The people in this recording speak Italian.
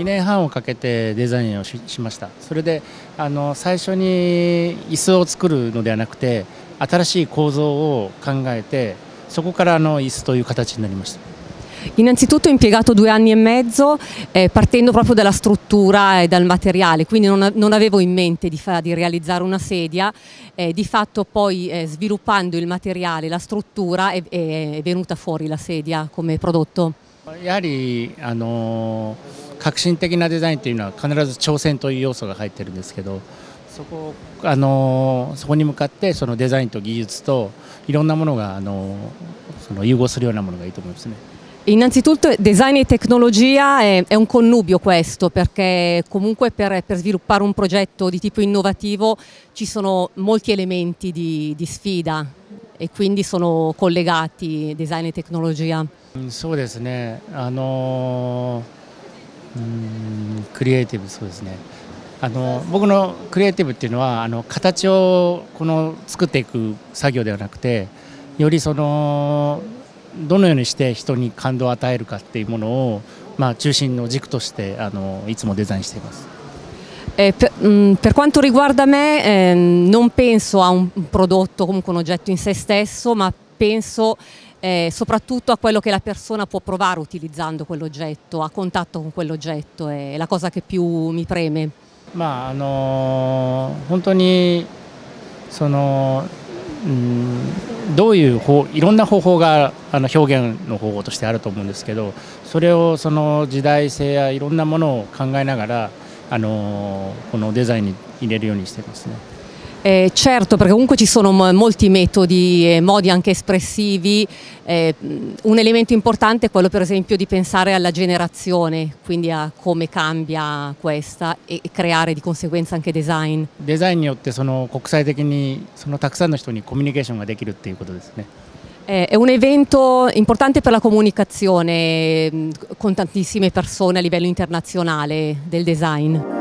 2年半をかけてデザインをしました。それで最初に椅子を作るのではなくて、新しい構造を考えて、そこから椅子という形になりました。 Innanzitutto ho impiegato 2 anni e mezzo partendo proprio dalla struttura e dal materiale, quindi non avevo in mente di realizzare una sedia, di fatto poi sviluppando il materiale, la struttura è venuta fuori la sedia come prodotto. やはり革新的なデザインというのは必ず挑戦という要素が入ってるんですけど、そこに向かってそのデザインと技術といろんなものがその融合するようなものがいいと思いますね。 Innanzitutto design e tecnologia è un connubio questo, perché comunque per sviluppare un progetto di tipo innovativo ci sono molti elementi di sfida e quindi sono collegati design e tecnologia. そうですね、クリエイティブ、そうですね、僕のクリエイティブっていうのは形を作っていく作業ではなくて、よりどのようにして人に感動を与えるかっていうものを、中心の軸としていつもデザインしています。 Per quanto riguarda me, non penso a un prodotto, comunque un oggetto in sé stesso, ma penso soprattutto a quello che la persona può provare utilizzando quell'oggetto, a contatto con quell'oggetto, è la cosa che più mi preme. 本当にどういういろんな方法が表現の方法としてあると思うんですけど、それを時代性やいろんなものを考えながらこのデザインに入れるようにしていますね。 Certo, perché comunque ci sono molti metodi e modi anche espressivi, un elemento importante è quello per esempio di pensare alla generazione, quindi a come cambia questa e creare di conseguenza anche design. デザインによって国際的にたくさんの人にコミュニケーションができるっていうことですね。 È un evento importante per la comunicazione con tantissime persone a livello internazionale del design.